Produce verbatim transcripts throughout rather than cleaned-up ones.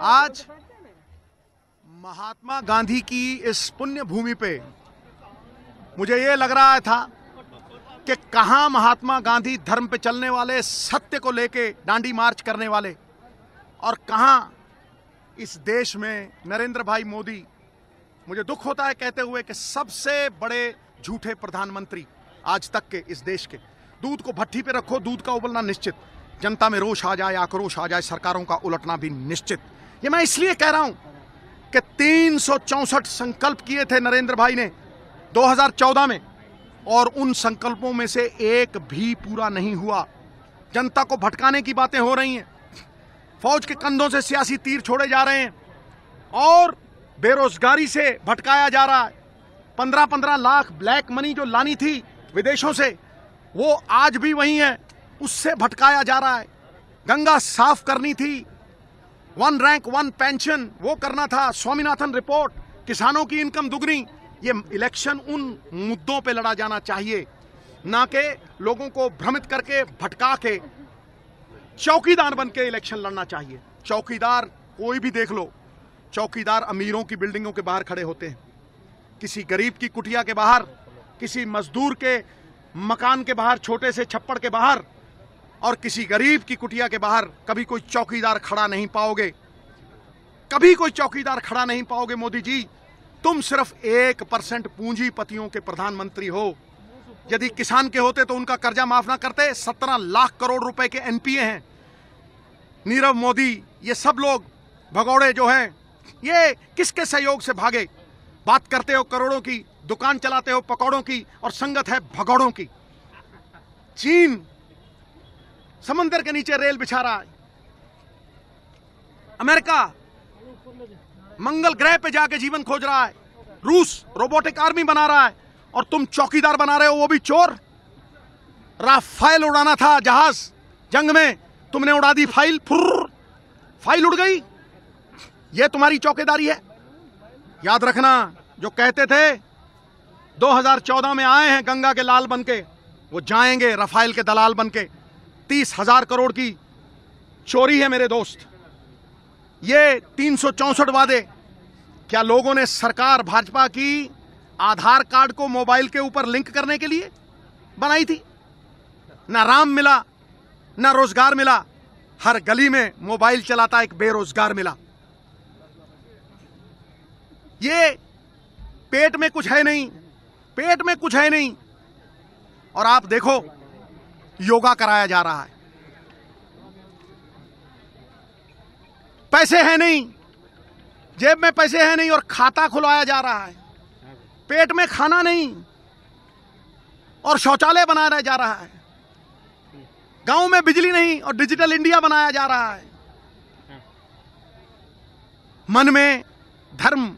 आज महात्मा गांधी की इस पुण्य भूमि पे मुझे ये लग रहा था कि कहां महात्मा गांधी धर्म पे चलने वाले, सत्य को लेके डांडी मार्च करने वाले, और कहां इस देश में नरेंद्र भाई मोदी। मुझे दुख होता है कहते हुए कि सबसे बड़े झूठे प्रधानमंत्री आज तक के इस देश के। दूध को भट्टी पे रखो, दूध का उबलना निश्चित, जनता में रोष आ जाए, आक्रोश आ जाए, सरकारों का उलटना भी निश्चित। ये मैं इसलिए कह रहा हूं कि तीन सौ चौसठ संकल्प किए थे नरेंद्र भाई ने दो हज़ार चौदह में, और उन संकल्पों में से एक भी पूरा नहीं हुआ। जनता को भटकाने की बातें हो रही हैं, फौज के कंधों से सियासी तीर छोड़े जा रहे हैं, और बेरोजगारी से भटकाया जा रहा है। पंद्रह पंद्रह लाख ब्लैक मनी जो लानी थी विदेशों से, वो आज भी वही है, उससे भटकाया जा रहा है। गंगा साफ करनी थी, वन रैंक वन पेंशन वो करना था, स्वामीनाथन रिपोर्ट, किसानों की इनकम दुगनी। ये इलेक्शन उन मुद्दों पे लड़ा जाना चाहिए, ना कि लोगों को भ्रमित करके भटका के चौकीदार बन के इलेक्शन लड़ना चाहिए। चौकीदार कोई भी देख लो, चौकीदार अमीरों की बिल्डिंगों के बाहर खड़े होते हैं, किसी गरीब की कुटिया के बाहर, किसी मजदूर के मकान के बाहर, छोटे से छप्पड़ के बाहर, और किसी गरीब की कुटिया के बाहर कभी कोई चौकीदार खड़ा नहीं पाओगे। कभी कोई चौकीदार खड़ा नहीं पाओगे। मोदी जी, तुम सिर्फ एक परसेंट पूंजीपतियों के प्रधानमंत्री हो। यदि किसान के होते तो उनका कर्जा माफ ना करते। सत्रह लाख करोड़ रुपए के एनपीए हैं। नीरव मोदी, ये सब लोग भगौड़े जो हैं, ये किसके सहयोग से भागे? बात करते हो करोड़ों की, दुकान चलाते हो पकौड़ों की, और संगत है भगौड़ों की। चीन समंदर के नीचे रेल बिछा रहा है, अमेरिका मंगल ग्रह पे जाके जीवन खोज रहा है, रूस रोबोटिक आर्मी बना रहा है, और तुम चौकीदार बना रहे हो, वो भी चोर। राफेल उड़ाना था जहाज जंग में, तुमने उड़ा दी फाइल, फुर्र फाइल उड़ गई। ये तुम्हारी चौकीदारी है। याद रखना, जो कहते थे दो हज़ार चौदह में आए हैं गंगा के लाल बनके, वो जाएंगे राफेल के दलाल बनके। तीस हजार करोड़ की चोरी है मेरे दोस्त। ये तीन सौ चौसठ वादे, क्या लोगों ने सरकार भाजपा की आधार कार्ड को मोबाइल के ऊपर लिंक करने के लिए बनाई थी? ना राम मिला, ना रोजगार मिला। हर गली में मोबाइल चलाता एक बेरोजगार मिला। ये पेट में कुछ है नहीं, पेट में कुछ है नहीं। और आप देखो, योगा कराया जा रहा है, पैसे हैं नहीं, जेब में पैसे हैं नहीं, और खाता खुलवाया जा रहा है। पेट में खाना नहीं, और शौचालय बनाया जा रहा है। गांव में बिजली नहीं, और डिजिटल इंडिया बनाया जा रहा है। मन में धर्म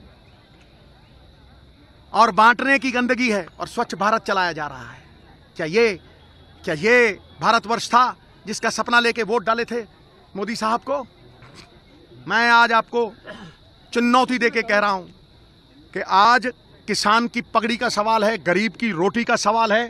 और बांटने की गंदगी है, और स्वच्छ भारत चलाया जा रहा है। क्या ये क्या ये भारतवर्ष था जिसका सपना लेके वोट डाले थे मोदी साहब को? मैं आज आपको चुनौती देके कह रहा हूं कि आज किसान की पगड़ी का सवाल है, गरीब की रोटी का सवाल है,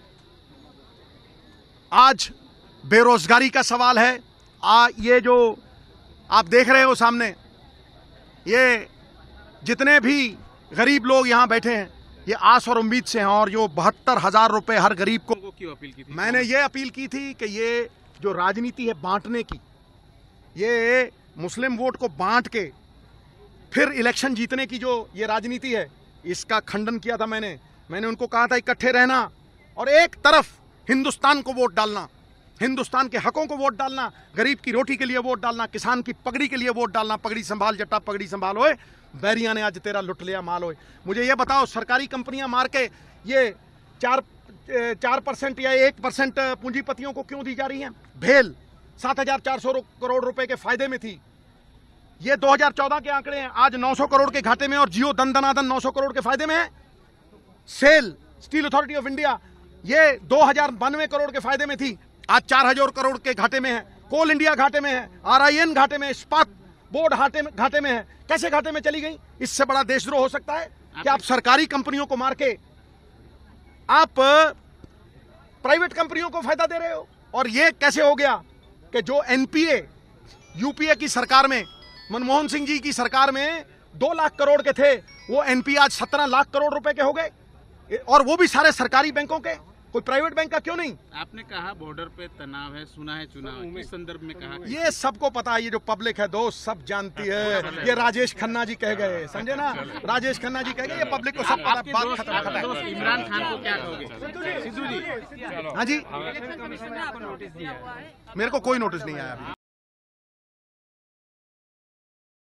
आज बेरोजगारी का सवाल है। आ, ये जो आप देख रहे हो सामने, ये जितने भी गरीब लोग यहाँ बैठे हैं, ये आस और उम्मीद से हैं। और जो बहत्तर हजार रुपए हर गरीब को, क्यों अपील की थी? मैंने ये अपील की थी कि ये जो राजनीति है बांटने की, ये मुस्लिम वोट को बांट के फिर इलेक्शन जीतने की जो ये राजनीति है, इसका खंडन किया था मैंने। मैंने उनको कहा था इकट्ठे रहना, और एक तरफ हिंदुस्तान को वोट डालना, हिंदुस्तान के हकों को वोट डालना, गरीब की रोटी के लिए वोट डालना, किसान की पगड़ी के लिए वोट डालना। पगड़ी संभाल जट्टा, पगड़ी संभाल ओए, बैरिया ने आज तेरा लुट लिया माल ओए। मुझे ये बताओ, सरकारी कंपनियां मार के ये चार चार परसेंट या एक परसेंट पूंजीपतियों को क्यों दी जा रही हैं? भेल सात हजार चार सौ करोड़ रुपए के फायदे में थी। ये दो हज़ार चौदह के आंकड़े हैं, आज नौ सौ करोड़ के घाटे में, और जियो दन दनादन नौ सौ करोड़ के फायदे में है। SAIL Steel Authority of India, ये दो हजार बानवे करोड़ के फायदे में थी, आज चार हजार करोड़ के घाटे में है। कोल इंडिया घाटे में है, आरआईएन घाटे में, इस्पात बोर्ड घाटे में घाटे में है। कैसे घाटे में चली गई? इससे बड़ा देशद्रोह हो सकता है कि आप सरकारी कंपनियों को मार के आप प्राइवेट कंपनियों को फायदा दे रहे हो? और ये कैसे हो गया कि जो एनपीए यूपीए की सरकार में मनमोहन सिंह जी की सरकार में दो लाख करोड़ के थे, वो एनपीए आज सत्रह लाख करोड़ रुपए के हो गए, और वो भी सारे सरकारी बैंकों के, कोई प्राइवेट बैंक का क्यों नहीं। आपने कहा बॉर्डर पे तनाव है, सुना है चुनाव, इस संदर्भ में कहा ये सबको पता है, ये जो पब्लिक है दोस्त सब जानती है। ये राजेश खन्ना जी कह गए, समझे ना, राजेश खन्ना जी कह गए, ये पब्लिक को सब पता, बात खत्म खत्म है। इमरान खान को क्या कहोगे? सिद्धू जी, हाँ जी, मेरे को कोई नोटिस नहीं आया अभी।